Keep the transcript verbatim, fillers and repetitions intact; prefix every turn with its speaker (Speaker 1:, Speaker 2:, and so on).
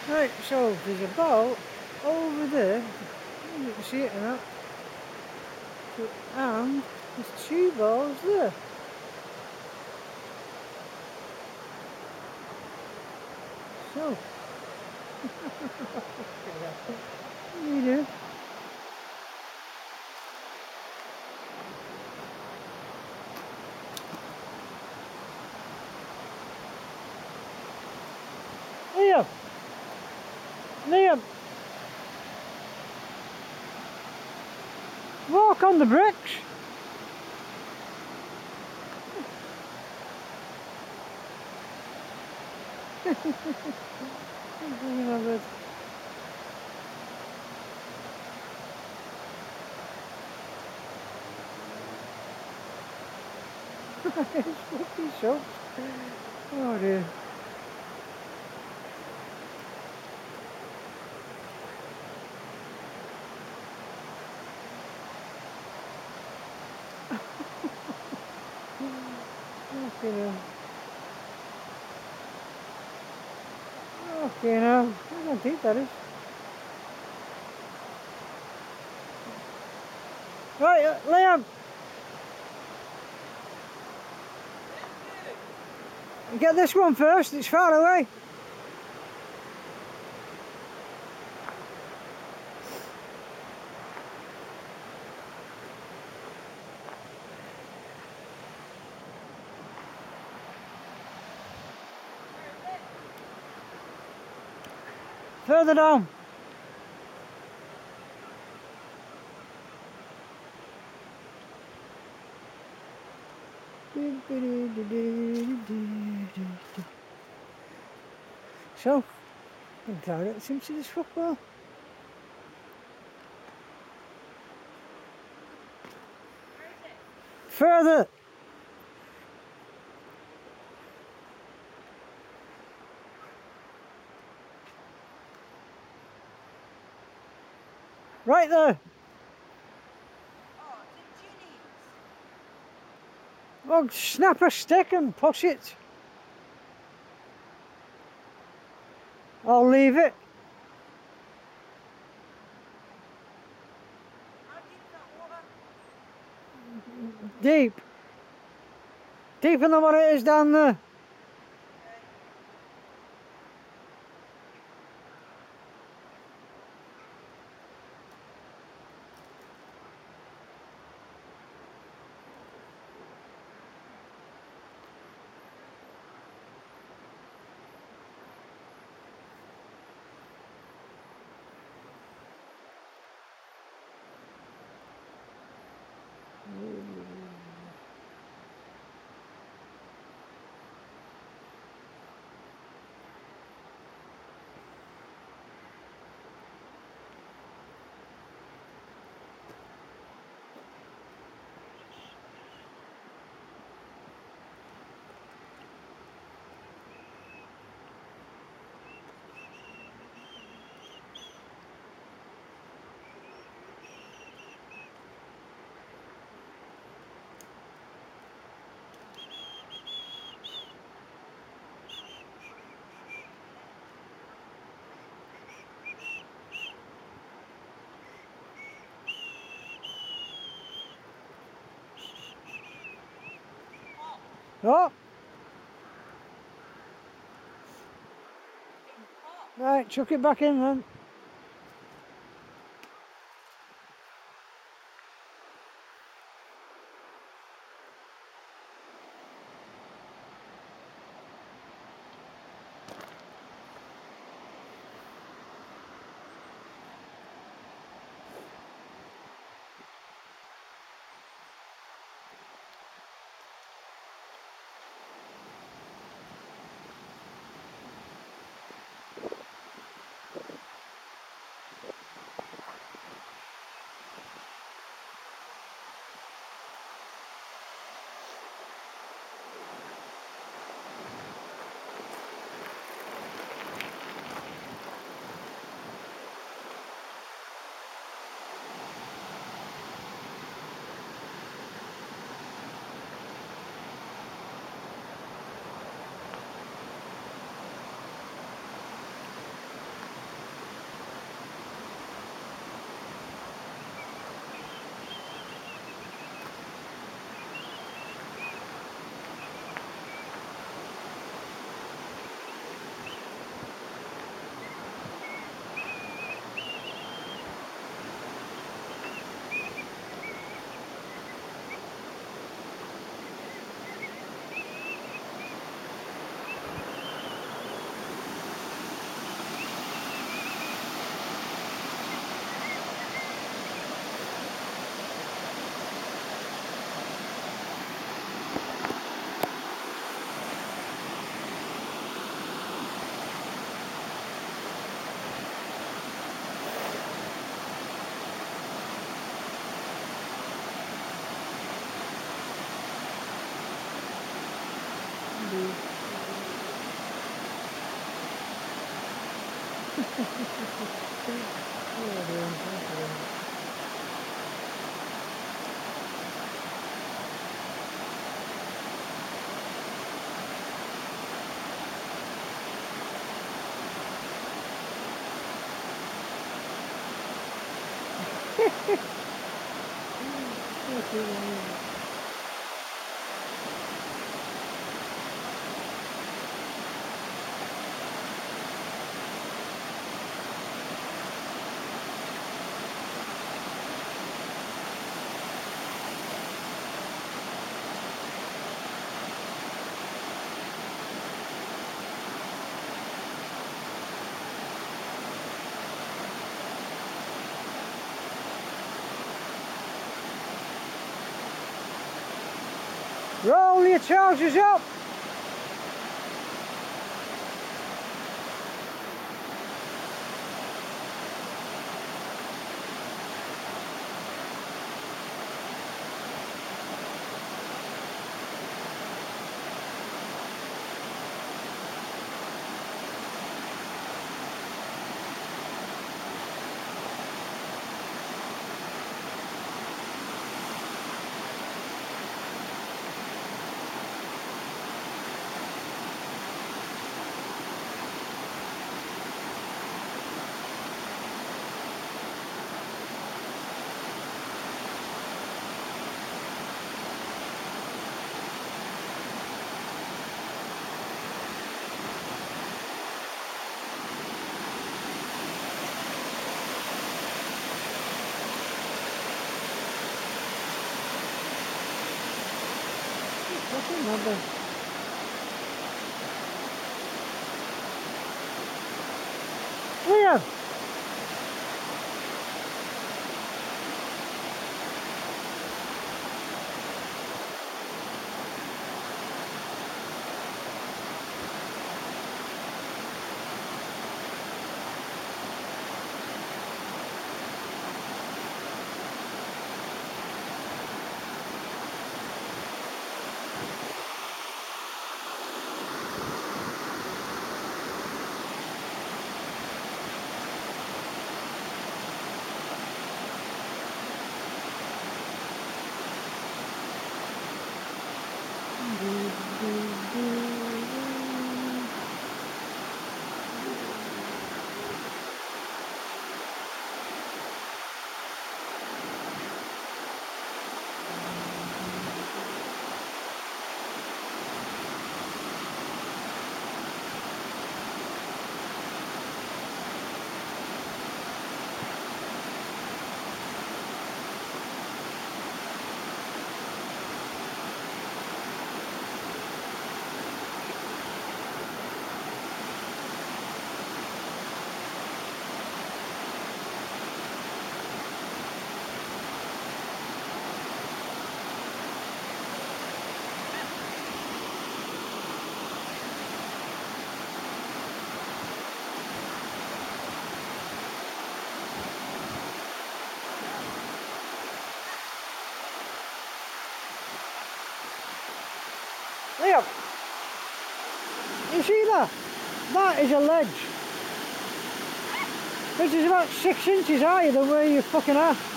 Speaker 1: Right, so there's a boat over there. You can see it now. And there's two boats there. So, you do. Liam! Liam! Walk on the bricks! You know, but it's fucking shocked. Oh dear. Okay now. Okay now. I don't think that is. Right, uh, Liam! Get this one first, it's far away. Further down. So, I'm glad it seems to this football. Further. Right there. Oh, snap a stick and push it. I'll leave it. Deep. Deeper than what it is down there. Oh. Right, chuck it back in then. Oh, dear. Roll your trousers up! Fucking number. Liam! Liam! You see that? That is a ledge. Which is about six inches higher than where you fucking are.